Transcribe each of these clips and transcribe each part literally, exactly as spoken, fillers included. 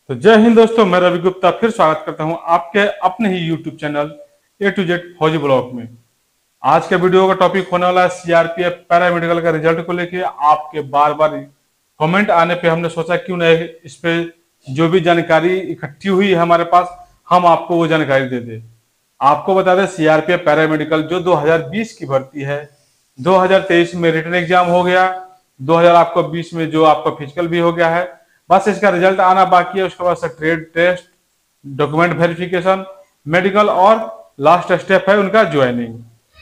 तो जय हिंद दोस्तों, मैं रवि गुप्ता फिर स्वागत करता हूं आपके अपने ही YouTube channel A to Z फौजी ब्लॉग में। आज के वीडियो का टॉपिक होने वाला है सीआरपीएफ पैरामेडिकल का रिजल्ट को लेके। आपके बार बार कमेंट आने पे हमने सोचा क्यों नहीं इस पे जो भी जानकारी इकट्ठी हुई है हमारे पास, हम आपको वो जानकारी दे दे। आपको बता दें, सीआरपीएफ पैरामेडिकल जो दो हज़ार बीस की भर्ती है, दो हज़ार तेईस में रिटन एग्जाम हो गया, दो हज़ार बीस में जो आपका फिजिकल भी हो गया है, बस इसका रिजल्ट आना बाकी है। उसके बाद से trade test, document verification, medical और लास्ट स्टेप है उनका ज्वाइनिंग।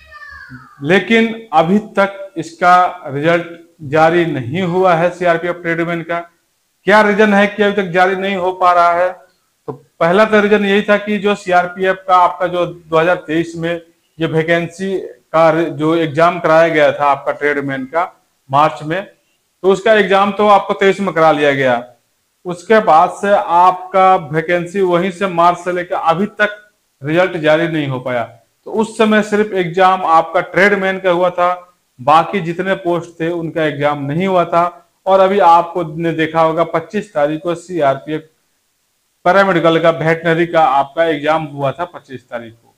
लेकिन अभी तक इसका रिजल्ट जारी नहीं हुआ है सीआरपीएफ ट्रेडमैन का। क्या रीजन है कि अभी तक जारी नहीं हो पा रहा है? तो पहला तो रीजन यही था कि जो सीआरपीएफ का आपका जो दो हज़ार तेईस में ये वैकेंसी का जो एग्जाम कराया गया था आपका ट्रेडमैन का मार्च में, तो उसका एग्जाम तो आपको तेईस में करा लिया गया। उसके बाद से आपका वैकेंसी वहीं से मार्च से लेकर अभी तक रिजल्ट जारी नहीं हो पाया। तो उस समय सिर्फ एग्जाम आपका ट्रेडमैन का हुआ था, बाकी जितने पोस्ट थे उनका एग्जाम नहीं हुआ था। और अभी आपको ने देखा होगा पच्चीस तारीख को सीआरपीएफ पैरामेडिकल का वेटनरी का आपका एग्जाम हुआ था पच्चीस तारीख को।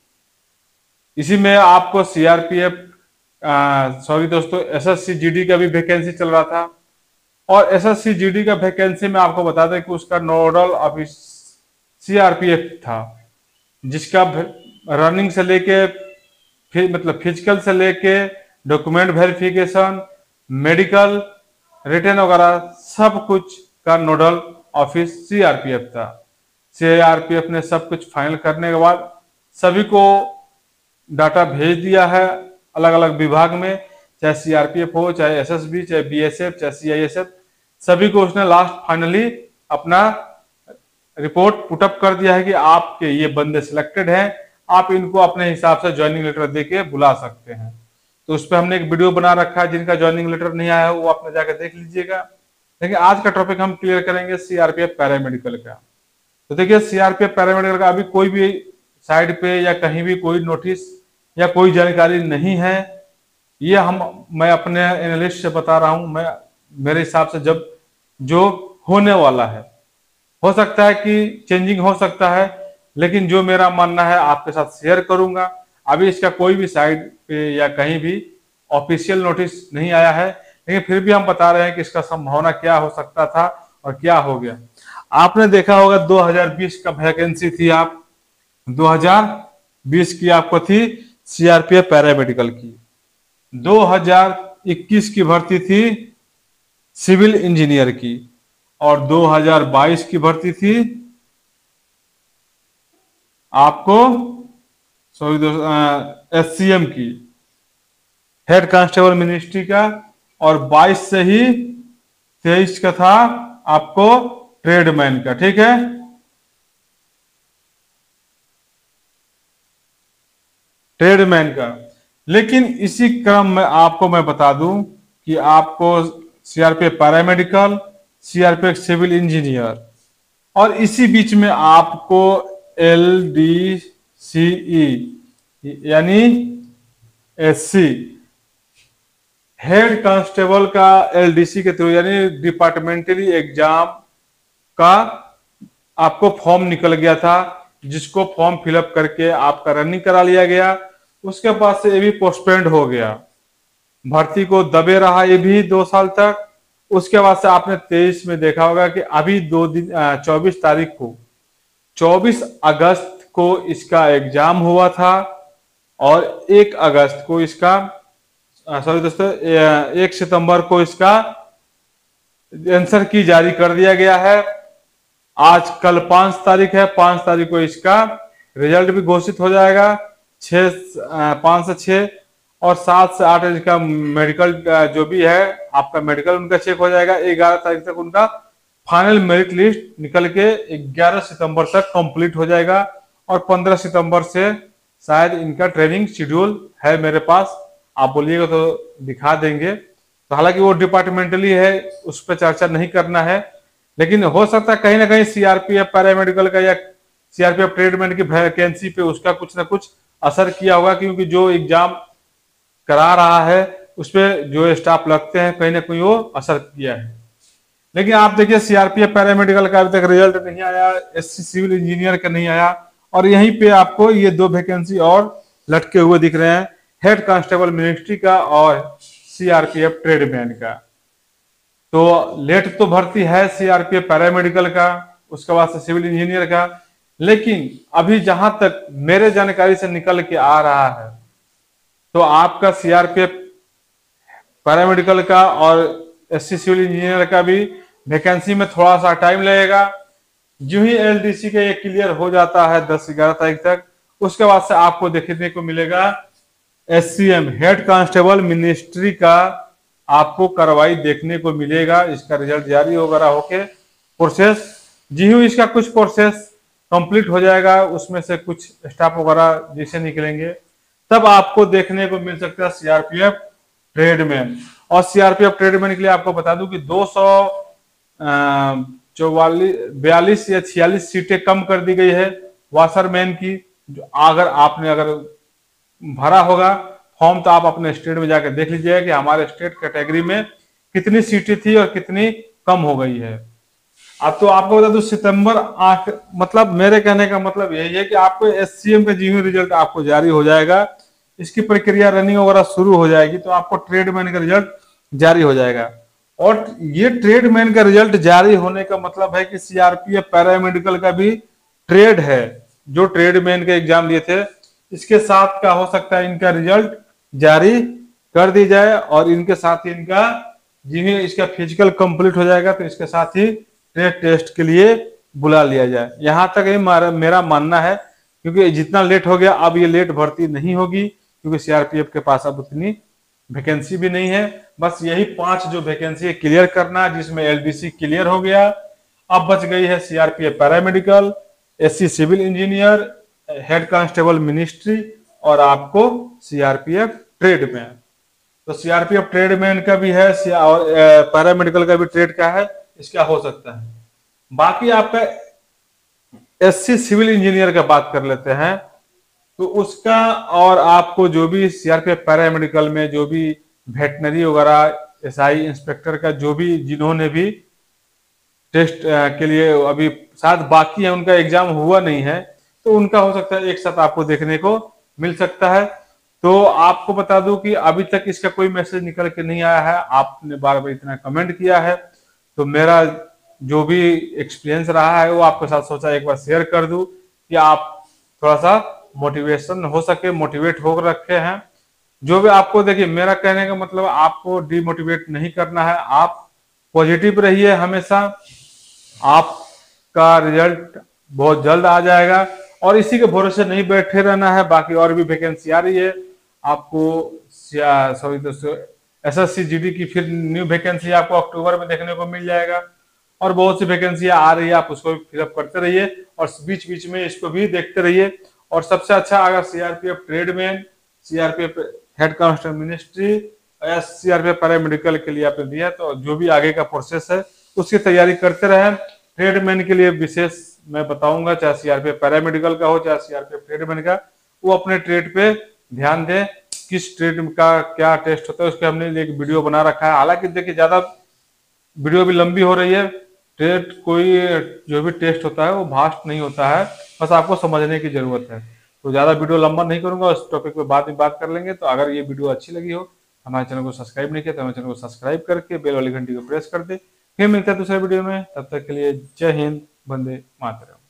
इसी में आपको सीआरपीएफ सॉरी दोस्तों एसएससी जीडी का भी वैकेंसी चल रहा था। और एसएससी जीडी का वैकेंसी में आपको बता दें कि उसका नोडल ऑफिस सीआरपीएफ था, जिसका रनिंग से लेके फिर मतलब फिजिकल से लेके डॉक्यूमेंट वेरिफिकेशन, मेडिकल, रिटर्न वगैरह सब कुछ का नोडल ऑफिस सीआरपीएफ था। सीआरपीएफ ने सब कुछ फाइनल करने के बाद सभी को डाटा भेज दिया है अलग अलग विभाग में, चाहे सीआरपीएफ हो, चाहे एसएसबी, चाहे बीएसएफ, चाहे सीआईएसएफ, सभी को उसने लास्ट फाइनली अपना रिपोर्ट पुटअप कर दिया है कि आपके ये बंदे सिलेक्टेड हैं, आप इनको अपने हिसाब से ज्वाइनिंग लेटर देके बुला सकते हैं। तो उस पर हमने एक वीडियो बना रखा है, जिनका ज्वाइनिंग लेटर नहीं आया है वो आपने जाकर देख लीजिएगा। लेकिन आज का टॉपिक हम क्लियर करेंगे सीआरपीएफ पैरामेडिकल का। तो देखिए, सीआरपीएफ पैरामेडिकल का अभी कोई भी साइड पे या कहीं भी कोई नोटिस या कोई जानकारी नहीं है। ये हम मैं अपने एनालिस्ट से बता रहा हूं। मैं मेरे हिसाब से जब जो होने वाला है, हो सकता है कि चेंजिंग हो सकता है, लेकिन जो मेरा मानना है आपके साथ शेयर करूंगा। अभी इसका कोई भी साइड पे या कहीं भी ऑफिशियल नोटिस नहीं आया है, लेकिन फिर भी हम बता रहे हैं कि इसका संभावना क्या हो सकता था और क्या हो गया। आपने देखा होगा दो हज़ार बीस का वैकेंसी थी, आप दो हज़ार बीस की आपको थी सीआरपीएफ पैरामेडिकल की। दो हज़ार इक्कीस की भर्ती थी सिविल इंजीनियर की, और दो हज़ार बाईस की भर्ती थी आपको सॉरी दोस्तों एससीएम की, हेड कांस्टेबल मिनिस्ट्री का। और बाईस से ही तेईस का था आपको ट्रेडमैन का। ठीक है, ट्रेडमैन का। लेकिन इसी क्रम में आपको मैं बता दूं कि आपको CRPF paramedical, CRPF civil engineer, और इसी बीच में आपको एलडीसीई यानी एससी हेड कांस्टेबल का एलडीसी के थ्रू यानी डिपार्टमेंटली एग्जाम का आपको फॉर्म निकल गया था, जिसको फॉर्म फिलअप करके आपका रनिंग करा लिया गया। उसके बाद से ये भी पोस्टपेंड हो गया, भर्ती को दबे रहा ये भी दो साल तक। उसके बाद से आपने तेईस में देखा होगा कि अभी दो दिन चौबीस तारीख को चौबीस अगस्त को इसका एग्जाम हुआ था, और एक अगस्त को इसका सॉरी दोस्तों एक सितंबर को इसका आंसर की जारी कर दिया गया है। आज कल पांच तारीख है, पांच तारीख को इसका रिजल्ट भी घोषित हो जाएगा। छह पांच से छह और सात से आठ इसका मेडिकल जो भी है आपका मेडिकल उनका चेक हो जाएगा। ग्यारह तारीख तक उनका फाइनल मेरिट लिस्ट निकल के ग्यारह सितंबर तक कंप्लीट हो जाएगा, और पंद्रह सितंबर से शायद इनका ट्रेनिंग शेड्यूल है मेरे पास। आप बोलिएगा तो दिखा देंगे। तो हालांकि वो डिपार्टमेंटली है, उस पर चर्चा नहीं करना है, लेकिन हो सकता है कहीं ना कहीं सीआरपीएफ पैरामेडिकल का या सीआरपीएफ ट्रेडमैन की वैकेंसी पे उसका कुछ ना कुछ असर किया होगा, क्योंकि जो एग्जाम करा रहा है उस पर जो स्टाफ लगते हैं कहीं ना कहीं वो असर किया है। लेकिन आप देखिए सीआरपीएफ पैरामेडिकल का अभी तक रिजल्ट नहीं आया, एससी सिविल इंजीनियर का नहीं आया, और यहीं पे आपको ये दो वैकेंसी और लटके हुए दिख रहे हैं, हेड कांस्टेबल मिनिस्ट्री का और सीआरपीएफ ट्रेडमैन का। तो लेट तो भर्ती है सीआरपीएफ पैरामेडिकल का, उसके बाद से सिविल इंजीनियर का, लेकिन अभी जहां तक मेरे जानकारी से निकल के आ रहा है तो आपका सीआरपीएफ पैरामेडिकल का और एससी सिविल इंजीनियर का भी वैकेंसी में थोड़ा सा टाइम लगेगा। जो ही एलडीसी का ये क्लियर हो जाता है दस ग्यारह तारीख तक, उसके बाद से आपको देखने को मिलेगा एससीएम हेड कांस्टेबल मिनिस्ट्री का आपको कार्रवाई देखने को मिलेगा। इसका रिजल्ट जारी वगैरह होके प्रोसेस, जी ही इसका कुछ प्रोसेस कंप्लीट हो जाएगा, उसमें से कुछ स्टाफ वगैरह जैसे निकलेंगे, तब आपको देखने को मिल सकता है सीआरपीएफ ट्रेडमैन। और सीआरपीएफ ट्रेडमैन के लिए आपको बता दूं कि दो सौ चौवालीस बयालीस या छियालीस सीटें कम कर दी गई है वाशरमैन की। जो अगर आपने अगर भरा होगा फॉर्म तो आप अपने स्टेट में जाकर देख लीजिएगा कि हमारे स्टेट कैटेगरी में कितनी सीटें थी और कितनी कम हो गई है। अब तो आपको बता दूं सितंबर आठ, मतलब मेरे कहने का मतलब यही है कि आपको एससीएम का जीवन रिजल्ट आपको जारी हो जाएगा, इसकी प्रक्रिया रनिंग वगैरह शुरू हो जाएगी, तो आपको ट्रेडमैन का रिजल्ट जारी हो जाएगा। और ये ट्रेडमैन का रिजल्ट जारी होने का मतलब है कि सीआरपीएफ पैरामेडिकल का भी ट्रेड है, जो ट्रेडमैन का एग्जाम दिए थे इसके साथ का हो सकता है इनका रिजल्ट जारी कर दी जाए, और इनके साथ ही इनका जिन्हें इसका फिजिकल कंप्लीट हो जाएगा तो इसके साथ ही ट्रेड टेस्ट के लिए बुला लिया जाए। यहां तक ही मेरा मानना है, क्योंकि जितना लेट हो गया अब ये लेट भर्ती नहीं होगी, क्योंकि सीआरपीएफ के पास अब उतनी वैकेंसी भी नहीं है। बस यही पांच जो वैकेंसी क्लियर करना, जिसमें एलडीसी क्लियर हो गया, अब बच गई है CRPF paramedical, SC civil engineer, head constable ministry और आपको सीआरपीएफ ट्रेडमैन। तो सीआरपीएफ ट्रेडमैन का भी है और पैरामेडिकल का भी ट्रेड का है, इसका हो सकता है। बाकी आपका एससी सिविल इंजीनियर का बात कर लेते हैं, तो उसका और आपको जो भी सीआरपीएफ पैरामेडिकल में जो भी वेटनरी वगैरह एसआई इंस्पेक्टर का जो भी जिन्होंने भी टेस्ट के लिए अभी शायद बाकी है, उनका एग्जाम हुआ नहीं है, तो उनका हो सकता है एक साथ आपको देखने को मिल सकता है। तो आपको बता दूं कि अभी तक इसका कोई मैसेज निकल के नहीं आया है, आपने बार बार इतना कमेंट किया है, तो मेरा जो भी एक्सपीरियंस रहा है वो आपके साथ सोचा एक बार शेयर कर दूं कि आप थोड़ा सा मोटिवेशन हो सके, मोटिवेट होकर रखे हैं। जो भी आपको देखिए, मेरा कहने का मतलब आपको डिमोटिवेट नहीं करना है, आप पॉजिटिव रहिए हमेशा, आपका रिजल्ट बहुत जल्द आ जाएगा और इसी के भरोसे नहीं बैठे रहना है। बाकी और भी वैकेंसी आ रही है आपको, सॉरी दोस्तों, एसएससी जीडी की फिर न्यू वैकेंसी आपको अक्टूबर में देखने को मिल जाएगा, और बहुत सी वैकेंसी आ रही है, आप उसको भी फिलअप करते रहिए और बीच बीच में इसको भी देखते रहिए। और सबसे अच्छा अगर CRPF tradesman, CRPF head constable ministry या सीआरपीएफ पैरामेडिकल के लिए आपने दिया, तो जो भी आगे का प्रोसेस है उसकी तैयारी करते रहे। ट्रेडमैन के लिए विशेष मैं बताऊंगा, चाहे सीआरपीएफ पैरामेडिकल का हो चाहे सीआरपीएफ ट्रेडमैन का, वो अपने ट्रेड पे ध्यान दें, किस ट्रेड का क्या टेस्ट होता है उसके हमने एक वीडियो बना रखा है। हालांकि देखिए ज्यादा वीडियो भी लंबी हो रही है, ट्रेड कोई जो भी टेस्ट होता है वो भास्ट नहीं होता है, बस आपको समझने की जरूरत है। तो ज्यादा वीडियो लंबा नहीं करूंगा, उस टॉपिक पे बाद में बात कर लेंगे। तो अगर ये वीडियो अच्छी लगी हो, हमारे चैनल को सब्सक्राइब नहीं किया तो हमारे चैनल को सब्सक्राइब करके बेल वाली घंटी को प्रेस कर दे। फिर मिलते हैं दूसरे वीडियो में, तब तक के लिए जय हिंद, वंदे मातरम।